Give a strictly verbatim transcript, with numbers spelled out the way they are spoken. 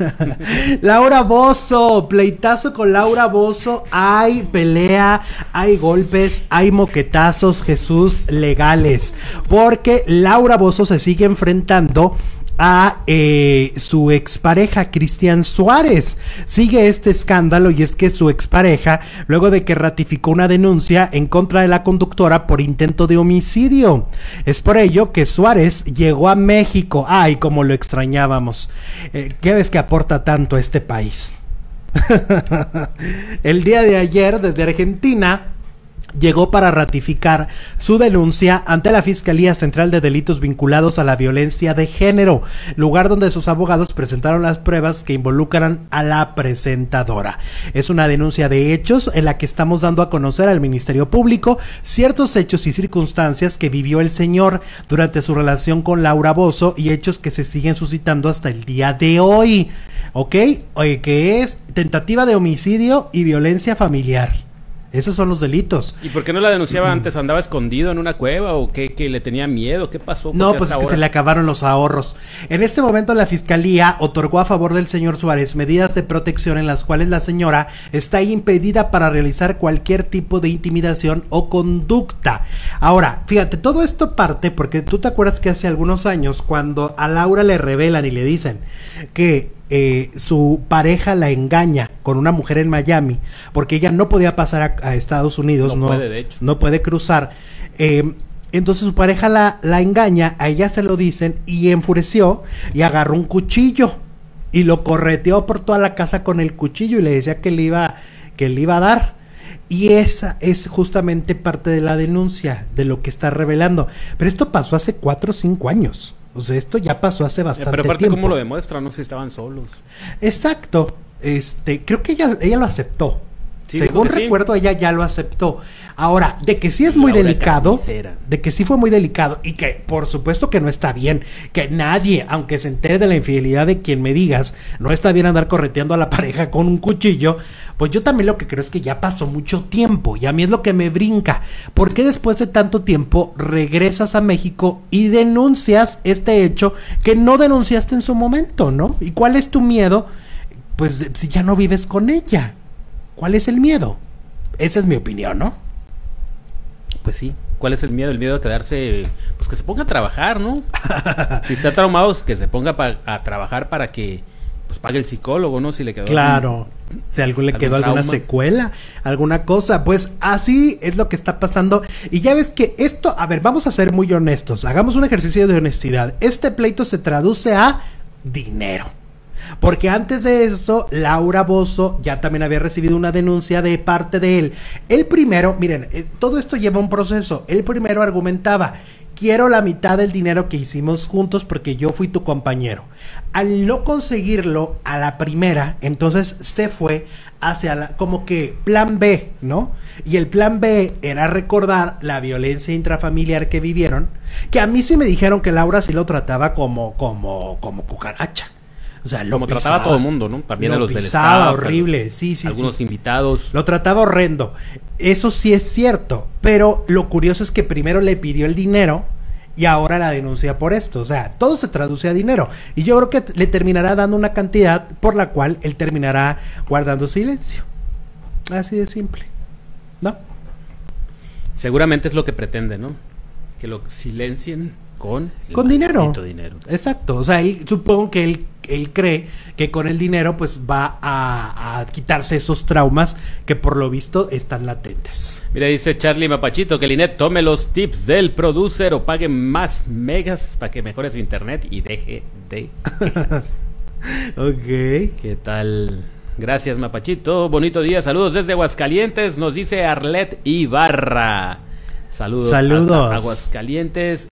Laura Bozzo, pleitazo con Laura Bozzo. Hay pelea, hay golpes, hay moquetazos, Jesús, legales. Porque Laura Bozzo se sigue enfrentando a eh, su expareja Cristian Suárez. Sigue este escándalo y es que su expareja, luego de que ratificó una denuncia en contra de la conductora por intento de homicidio, es por ello que Suárez llegó a México. Ay, como lo extrañábamos. eh, ¿Qué ves que aporta tanto a este país? El día de ayer, desde Argentina, llegó para ratificar su denuncia ante la Fiscalía Central de Delitos Vinculados a la Violencia de Género, lugar donde sus abogados presentaron las pruebas que involucran a la presentadora. Es una denuncia de hechos en la que estamos dando a conocer al Ministerio Público ciertos hechos y circunstancias que vivió el señor durante su relación con Laura Bozzo y hechos que se siguen suscitando hasta el día de hoy, ¿ok? Oye, que es tentativa de homicidio y violencia familiar. Esos son los delitos. ¿Y por qué no la denunciaba mm. antes? ¿Andaba escondido en una cueva o qué, que le tenía miedo? ¿Qué pasó? No, pues es que se le acabaron los ahorros. En este momento la Fiscalía otorgó a favor del señor Suárez medidas de protección en las cuales la señora está impedida para realizar cualquier tipo de intimidación o conducta. Ahora, fíjate, todo esto parte porque tú te acuerdas que hace algunos años cuando a Laura le revelan y le dicen que Eh, su pareja la engaña con una mujer en Miami porque ella no podía pasar a, a Estados Unidos, no, no puede, de hecho. no puede cruzar, eh, entonces su pareja la, la engaña, a ella se lo dicen y enfureció y agarró un cuchillo y lo correteó por toda la casa con el cuchillo y le decía que le iba, que le iba a dar. Y esa es justamente parte de la denuncia, de lo que está revelando. Pero esto pasó hace cuatro o cinco años. O sea, esto ya pasó hace bastante tiempo. Pero aparte, tiempo. ¿Cómo lo demuestra? No sé si estaban solos. Exacto. Este, creo que ella, ella lo aceptó. Sí, según recuerdo, sí. Ella ya lo aceptó. Ahora, de que sí es muy Laura delicado, Carnicera. de que sí fue muy delicado y que por supuesto que no está bien, que nadie, aunque se entere de la infidelidad de quien me digas, no está bien andar correteando a la pareja con un cuchillo, pues yo también lo que creo es que ya pasó mucho tiempo y a mí es lo que me brinca. ¿Por qué después de tanto tiempo regresas a México y denuncias este hecho que no denunciaste en su momento, ¿no? ¿Y cuál es tu miedo? Pues si ya no vives con ella. ¿Cuál es el miedo? Esa es mi opinión, ¿no? Pues sí. ¿Cuál es el miedo? El miedo a quedarse... Pues que se ponga a trabajar, ¿no? Si está traumado, que se ponga pa a trabajar para que pues pague el psicólogo, ¿no? Si le quedó... Claro. Algún, si algo le quedó alguna trauma. secuela, alguna cosa. Pues así es lo que está pasando. Y ya ves que esto... A ver, vamos a ser muy honestos. Hagamos un ejercicio de honestidad. Este pleito se traduce a dinero. Porque antes de eso, Laura Bozzo ya también había recibido una denuncia de parte de él. El primero, miren, eh, todo esto lleva un proceso. El primero argumentaba: quiero la mitad del dinero que hicimos juntos porque yo fui tu compañero. Al no conseguirlo a la primera, entonces se fue hacia la, como que plan B, ¿no? Y el plan B era recordar la violencia intrafamiliar que vivieron, que a mí sí me dijeron que Laura sí lo trataba como, como, como cucaracha. O sea, lo como pisaba, trataba a todo el mundo, ¿no? También lo a los pisaba, del staff, horrible, sí, sí, algunos sí. invitados. Lo trataba horrendo. Eso sí es cierto, pero lo curioso es que primero le pidió el dinero y ahora la denuncia por esto. O sea, todo se traduce a dinero. Y yo creo que le terminará dando una cantidad por la cual él terminará guardando silencio. Así de simple, ¿no? Seguramente es lo que pretende, ¿no? Que lo silencien con con dinero. dinero. Exacto. O sea, él, supongo que él, él cree que con el dinero pues va a, a quitarse esos traumas que por lo visto están latentes. Mira, dice Charlie Mapachito que Linet tome los tips del producer o pague más megas para que mejore su internet y deje de quejas. Ok. ¿Qué tal? Gracias, Mapachito. Bonito día. Saludos desde Aguascalientes. Nos dice Arlet Ibarra. Saludos. Saludos. Hasta Aguascalientes.